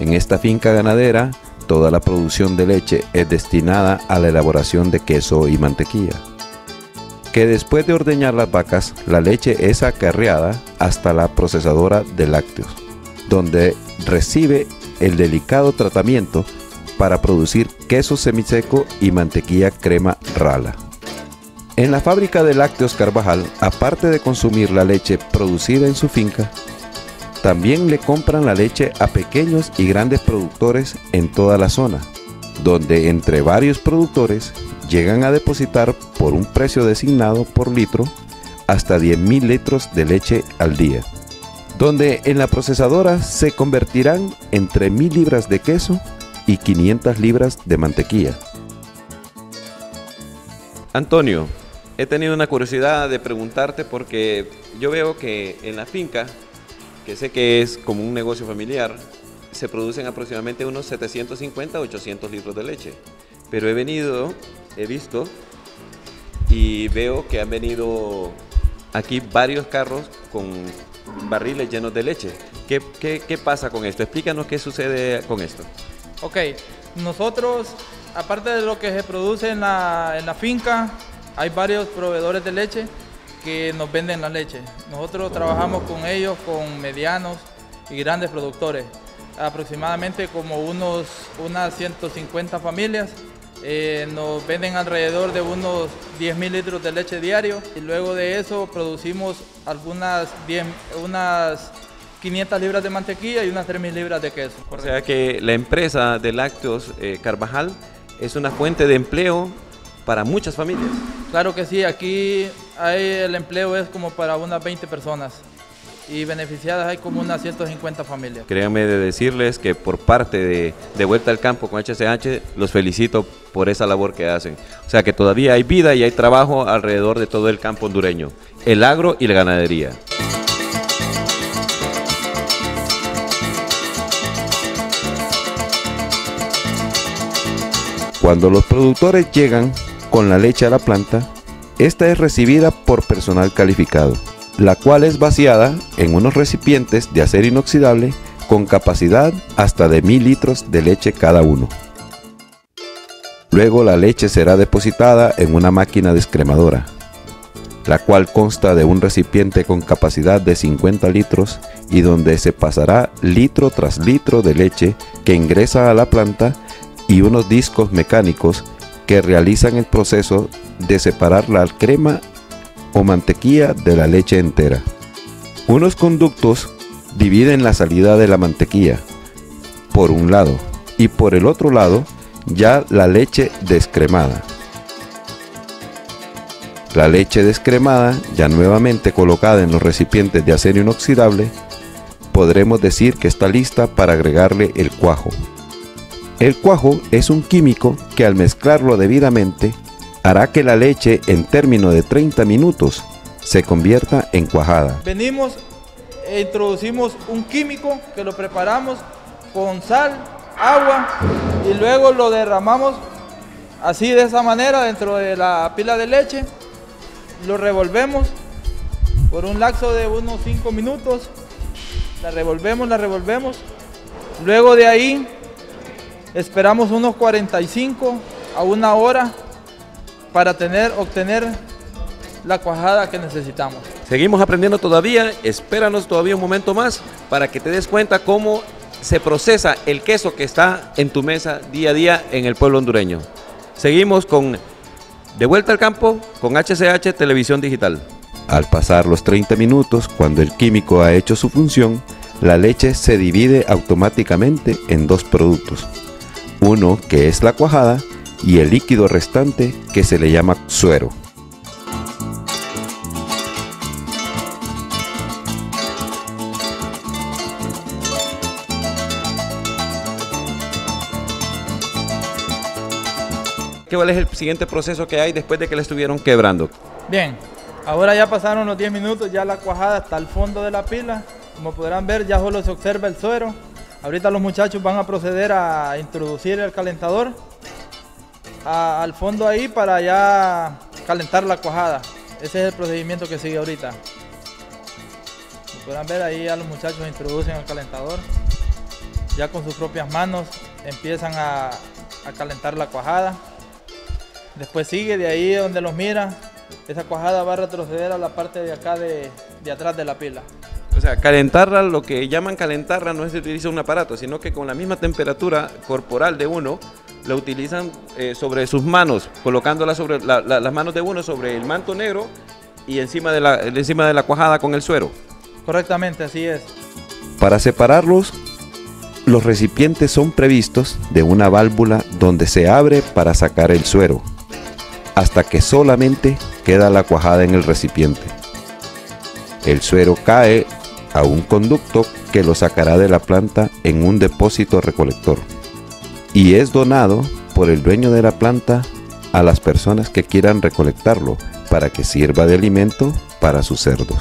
En esta finca ganadera, toda la producción de leche es destinada a la elaboración de queso y mantequilla. Que después de ordeñar las vacas, la leche es acarreada hasta la procesadora de lácteos, donde recibe el delicado tratamiento para producir queso semiseco y mantequilla crema rala. En la fábrica de lácteos Carvajal, aparte de consumir la leche producida en su finca, también le compran la leche a pequeños y grandes productores en toda la zona, donde entre varios productores llegan a depositar por un precio designado por litro hasta 10.000 litros de leche al día, donde en la procesadora se convertirán entre 1.000 libras de queso y 500 libras de mantequilla. Antonio, he tenido una curiosidad de preguntarte porque yo veo que en la finca, que sé que es como un negocio familiar, se producen aproximadamente unos 750 a 800 litros de leche. Pero he visto y veo que han venido aquí varios carros con barriles llenos de leche. ¿Qué pasa con esto? Explícanos qué sucede con esto. Ok, nosotros, aparte de lo que se produce en la finca, hay varios proveedores de leche que nos venden la leche. Nosotros trabajamos con ellos, con medianos y grandes productores, aproximadamente como unas 150 familias. Nos venden alrededor de unos 10.000 litros de leche diario y luego de eso producimos unas 500 libras de mantequilla y unas 3.000 libras de queso. O sea que la empresa de lácteos Carvajal es una fuente de empleo para muchas familias. Claro que sí, aquí el empleo es como para unas 20 personas y beneficiadas hay como unas 150 familias. Créanme de decirles que por parte de Vuelta al Campo con HCH los felicito por esa labor que hacen. O sea que todavía hay vida y hay trabajo alrededor de todo el campo hondureño, el agro y la ganadería. Cuando los productores llegan con la leche a la planta, esta es recibida por personal calificado, la cual es vaciada en unos recipientes de acero inoxidable con capacidad hasta de 1.000 litros de leche cada uno. Luego la leche será depositada en una máquina descremadora, la cual consta de un recipiente con capacidad de 50 litros y donde se pasará litro tras litro de leche que ingresa a la planta y unos discos mecánicos que realizan el proceso de separar la crema o mantequilla de la leche entera. Unos conductos dividen la salida de la mantequilla por un lado y por el otro lado ya la leche descremada. La leche descremada, ya nuevamente colocada en los recipientes de acero inoxidable, podremos decir que está lista para agregarle el cuajo. El cuajo es un químico que al mezclarlo debidamente hará que la leche en términos de 30 minutos se convierta en cuajada. Venimos e introducimos un químico que lo preparamos con sal, agua y luego lo derramamos así de esa manera dentro de la pila de leche. Lo revolvemos por un lapso de unos 5 minutos. La revolvemos. Luego de ahí esperamos unos 45 a una hora para obtener la cuajada que necesitamos. Seguimos aprendiendo todavía, espéranos todavía un momento más para que te des cuenta cómo se procesa el queso que está en tu mesa día a día en el pueblo hondureño. Seguimos con De Vuelta al Campo con HCH Televisión Digital. Al pasar los 30 minutos, cuando el químico ha hecho su función, la leche se divide automáticamente en dos productos. Uno que es la cuajada y el líquido restante que se le llama suero. ¿Cuál es el siguiente proceso que hay después de que le estuvieron quebrando? Bien, ahora ya pasaron los 10 minutos, ya la cuajada está al fondo de la pila. Como podrán ver, ya solo se observa el suero. Ahorita los muchachos van a proceder a introducir el calentador al fondo ahí para ya calentar la cuajada. Ese es el procedimiento que sigue ahorita. Como podrán ver, ahí ya los muchachos introducen el calentador. Ya con sus propias manos empiezan a calentar la cuajada. Después sigue de ahí donde los mira, esa cuajada va a retroceder a la parte de acá de atrás de la pila. O sea, calentarla, lo que llaman calentarla no es que utiliza un aparato, sino que con la misma temperatura corporal de uno, la utilizan sobre sus manos, colocándola sobre las manos de uno sobre el manto negro y encima de la cuajada con el suero. Correctamente, así es. Para separarlos, los recipientes son previstos de una válvula donde se abre para sacar el suero, hasta que solamente queda la cuajada en el recipiente. El suero cae a un conducto que lo sacará de la planta en un depósito recolector y es donado por el dueño de la planta a las personas que quieran recolectarlo para que sirva de alimento para sus cerdos.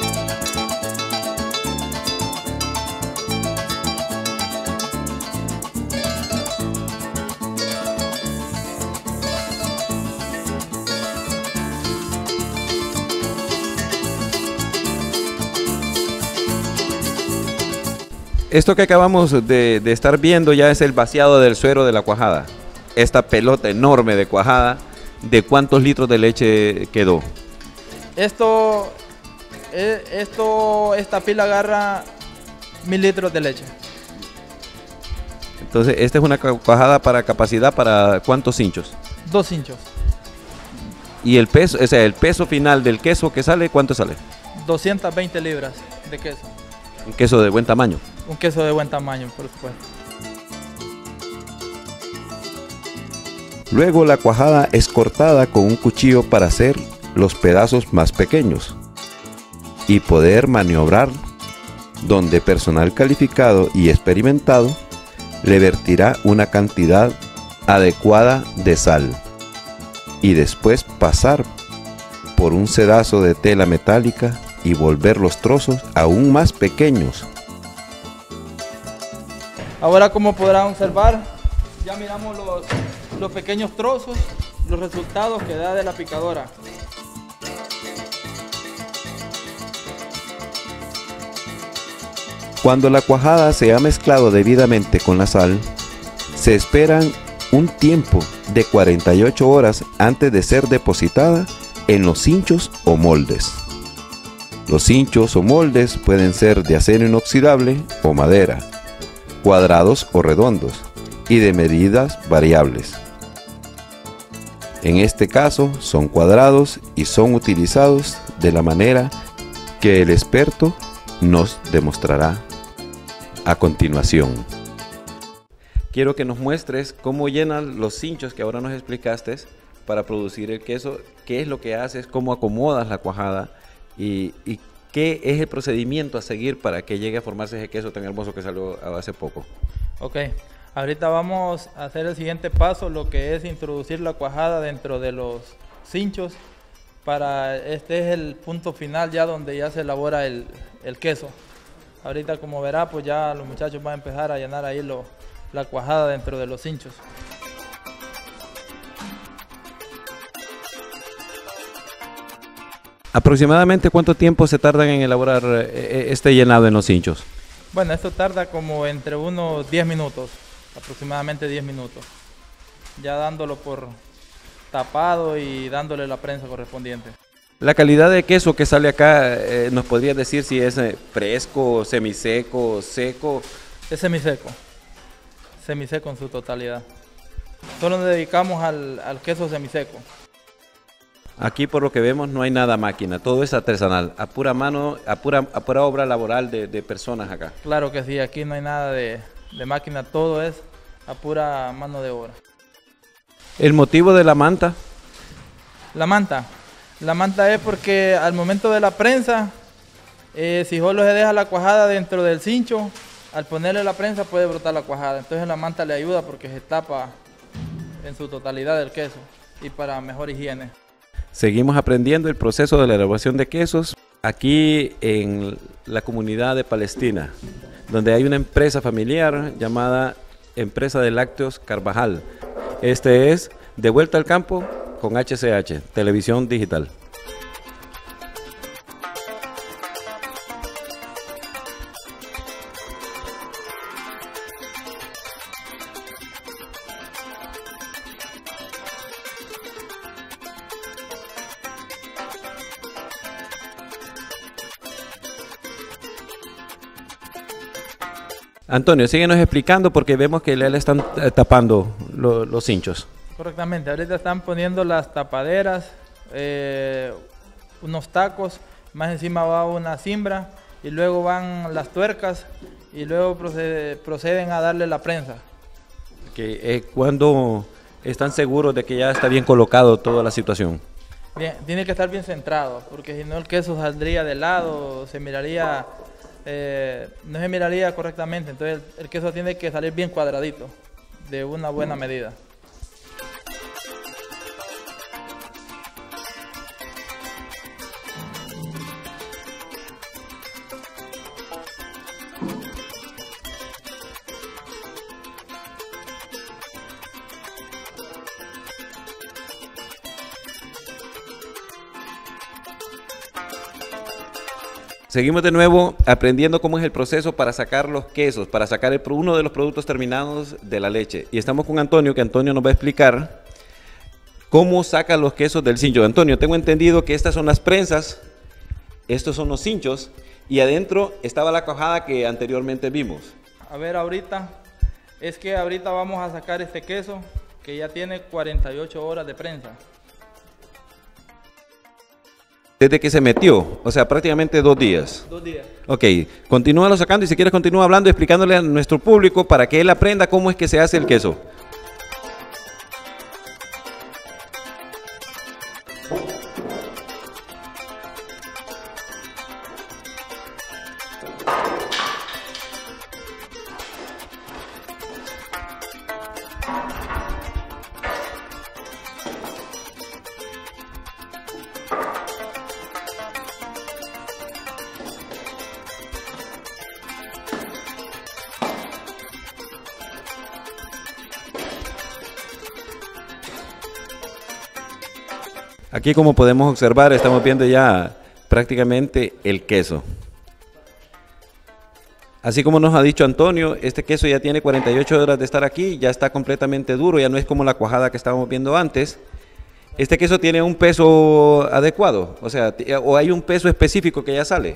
Esto que acabamos de estar viendo ya es el vaciado del suero de la cuajada. Esta pelota enorme de cuajada, ¿de cuántos litros de leche quedó? Esta pila agarra 1000 litros de leche. Entonces, esta es una cuajada para capacidad para ¿cuántos hinchos? 2 hinchos. Y el peso, o sea, el peso final del queso que sale, ¿cuánto sale? 220 libras de queso. Un queso de buen tamaño. Un queso de buen tamaño, por supuesto. Luego la cuajada es cortada con un cuchillo para hacer los pedazos más pequeños y poder maniobrar, donde personal calificado y experimentado le vertirá una cantidad adecuada de sal y después pasar por un sedazo de tela metálica y volver los trozos aún más pequeños. Ahora, como podrán observar, ya miramos los pequeños trozos, los resultados que da de la picadora. Cuando la cuajada se ha mezclado debidamente con la sal, se esperan un tiempo de 48 horas antes de ser depositada en los hinchos o moldes. Los hinchos o moldes pueden ser de acero inoxidable o madera, cuadrados o redondos y de medidas variables. En este caso son cuadrados y son utilizados de la manera que el experto nos demostrará a continuación. Quiero que nos muestres cómo llenan los hinchos que ahora nos explicaste para producir el queso, qué es lo que haces, cómo acomodas la cuajada y qué es el procedimiento a seguir para que llegue a formarse ese queso tan hermoso que salió hace poco. Ok, ahorita vamos a hacer el siguiente paso, lo que es introducir la cuajada dentro de los cinchos. Este es el punto final ya donde ya se elabora el queso. Ahorita, como verá, pues ya los muchachos van a empezar a llenar ahí la cuajada dentro de los cinchos. ¿Aproximadamente cuánto tiempo se tardan en elaborar este llenado en los hinchos? Bueno, esto tarda como entre unos 10 minutos, aproximadamente 10 minutos. Ya dándolo por tapado y dándole la prensa correspondiente. La calidad de queso que sale acá, ¿nos podrías decir si es fresco, semiseco, seco? Es semiseco en su totalidad. Solo nos dedicamos al queso semiseco. Aquí, por lo que vemos, no hay nada máquina, todo es artesanal, a pura mano, a pura obra laboral de personas acá. Claro que sí, aquí no hay nada de máquina, todo es a pura mano de obra. ¿El motivo de la manta? La manta es porque al momento de la prensa, si solo se deja la cuajada dentro del cincho, al ponerle la prensa puede brotar la cuajada. Entonces la manta le ayuda porque se tapa en su totalidad el queso y para mejor higiene. Seguimos aprendiendo el proceso de la elaboración de quesos aquí en la comunidad de Palestina, donde hay una empresa familiar llamada Empresa de Lácteos Carvajal. Este es De Vuelta al Campo con HCH, Televisión Digital. Antonio, síguenos explicando porque vemos que le están tapando los hinchos. Correctamente, ahorita están poniendo las tapaderas, unos tacos, más encima va una cimbra y luego van las tuercas y luego proceden a darle la prensa. ¿Cuándo están seguros de que ya está bien colocado toda la situación? Bien, tiene que estar bien centrado, porque si no el queso saldría de lado, se miraría, no se miraría correctamente, entonces el queso tiene que salir bien cuadradito, de una buena medida. Seguimos de nuevo aprendiendo cómo es el proceso para sacar los quesos, para sacar uno de los productos terminados de la leche. Y estamos con Antonio, que Antonio nos va a explicar cómo saca los quesos del cincho. Antonio, tengo entendido que estas son las prensas, estos son los cinchos, y adentro estaba la cuajada que anteriormente vimos. A ver, ahorita vamos a sacar este queso que ya tiene 48 horas de prensa. Desde que se metió, o sea, prácticamente 2 días. 2 días. Ok, continúalo sacando y si quieres continúa hablando y explicándole a nuestro público para que él aprenda cómo es que se hace el queso. Aquí, como podemos observar, estamos viendo ya prácticamente el queso. Así como nos ha dicho Antonio, este queso ya tiene 48 horas de estar aquí, ya está completamente duro, ya no es como la cuajada que estábamos viendo antes. Este queso tiene un peso adecuado, o sea, o hay un peso específico que ya sale.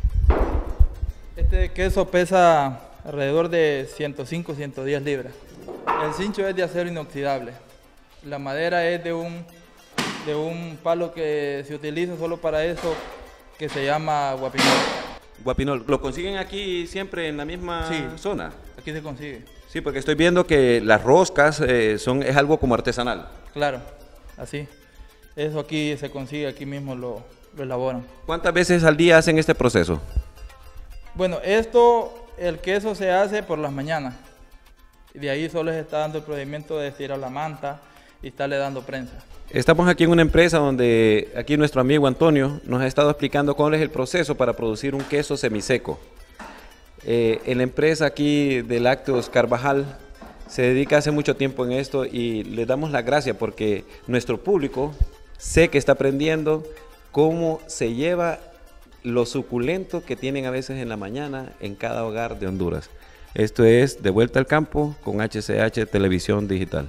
Este queso pesa alrededor de 105-110 libras. El cincho es de acero inoxidable. La madera es de un palo que se utiliza solo para eso, que se llama guapinol. Guapinol, ¿lo consiguen aquí siempre en la misma zona? Aquí se consigue. Sí, porque estoy viendo que las roscas es algo como artesanal. Claro, así. Eso aquí se consigue, aquí mismo lo elaboran. ¿Cuántas veces al día hacen este proceso? Bueno, el queso se hace por las mañanas. Y de ahí solo se está dando el procedimiento de estirar la manta y estarle dando prensa. Estamos aquí en una empresa donde aquí nuestro amigo Antonio nos ha estado explicando cuál es el proceso para producir un queso semiseco. En la empresa aquí de Lácteos Carvajal se dedica hace mucho tiempo en esto y le damos las gracias porque nuestro público sé que está aprendiendo cómo se lleva lo suculento que tienen a veces en la mañana en cada hogar de Honduras. Esto es De Vuelta al Campo con HCH Televisión Digital.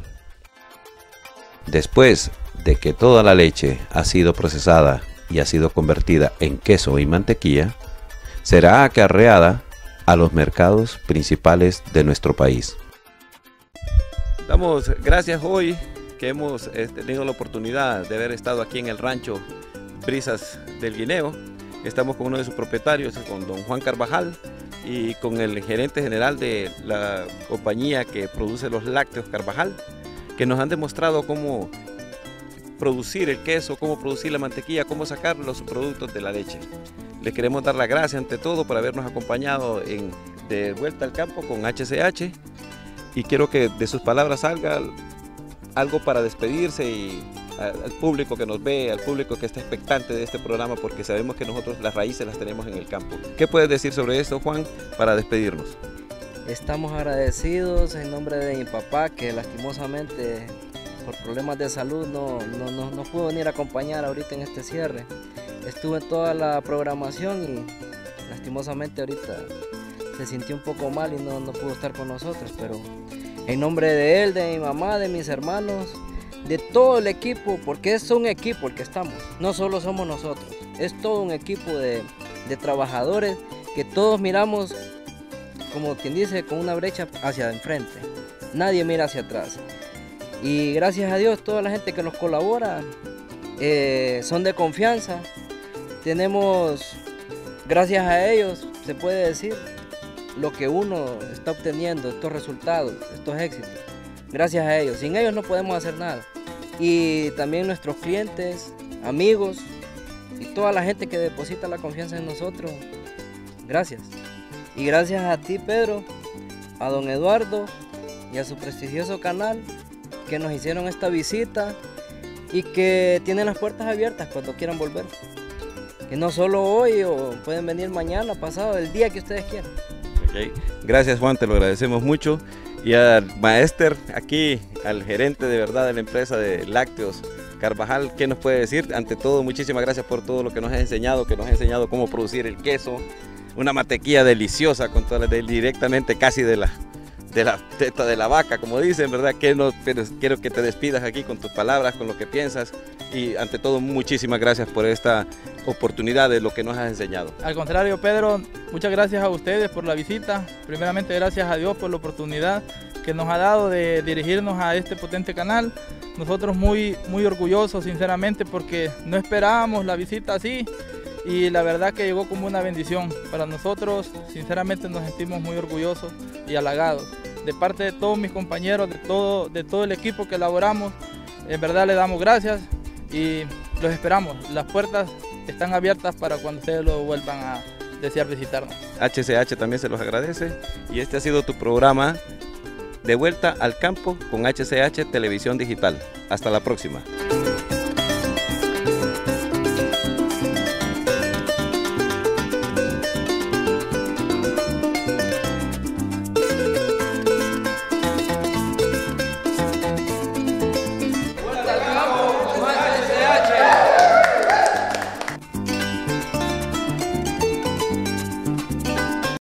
Después de que toda la leche ha sido procesada y ha sido convertida en queso y mantequilla, será acarreada a los mercados principales de nuestro país. Damos gracias hoy que hemos tenido la oportunidad de haber estado aquí en el rancho Brisas del Guineo. Estamos con uno de sus propietarios, con don Juan Carvajal, y con el gerente general de la compañía que produce los lácteos Carvajal, que nos han demostrado cómo producir el queso, cómo producir la mantequilla, cómo sacar los productos de la leche. Les queremos dar las gracias ante todo por habernos acompañado en De Vuelta al Campo con HCH, y quiero que de sus palabras salga algo para despedirse y al público que nos ve, al público que está expectante de este programa, porque sabemos que nosotros las raíces las tenemos en el campo. ¿Qué puedes decir sobre esto, Juan, para despedirnos? Estamos agradecidos en nombre de mi papá, que lastimosamente por problemas de salud no pudo venir a acompañar ahorita en este cierre. Estuve en toda la programación y lastimosamente ahorita se sintió un poco mal y no pudo estar con nosotros, pero en nombre de él, de mi mamá, de mis hermanos, de todo el equipo, porque es un equipo el que estamos, no solo somos nosotros, es todo un equipo de trabajadores que todos miramos como quien dice, con una brecha hacia enfrente. Nadie mira hacia atrás. Y gracias a Dios, toda la gente que nos colabora son de confianza. Tenemos, gracias a ellos, se puede decir, lo que uno está obteniendo, estos resultados, estos éxitos. Gracias a ellos. Sin ellos no podemos hacer nada. Y también nuestros clientes, amigos y toda la gente que deposita la confianza en nosotros. Gracias. Y gracias a ti, Pedro, a don Eduardo y a su prestigioso canal que nos hicieron esta visita y que tienen las puertas abiertas cuando quieran volver. Que no solo hoy, o pueden venir mañana, pasado, el día que ustedes quieran. Okay. Gracias, Juan, te lo agradecemos mucho. Y al maester aquí, al gerente de verdad de la empresa de lácteos Carvajal, ¿qué nos puede decir? Ante todo, muchísimas gracias por todo lo que nos has enseñado, cómo producir el queso, una mantequilla deliciosa con todas directamente casi de la teta de la vaca, como dicen, ¿verdad? Pero quiero que te despidas aquí con tus palabras, con lo que piensas, y ante todo, muchísimas gracias por esta oportunidad de lo que nos has enseñado. Al contrario, Pedro, muchas gracias a ustedes por la visita. Primeramente, gracias a Dios por la oportunidad que nos ha dado de dirigirnos a este potente canal. Nosotros muy orgullosos, sinceramente, porque no esperábamos la visita así, y la verdad que llegó como una bendición. Para nosotros, sinceramente, nos sentimos muy orgullosos y halagados. De parte de todos mis compañeros, de todo el equipo que elaboramos, en verdad le damos gracias y los esperamos. Las puertas están abiertas para cuando ustedes lo vuelvan a desear visitarnos. HCH también se los agradece, y este ha sido tu programa De Vuelta al Campo con HCH Televisión Digital. Hasta la próxima.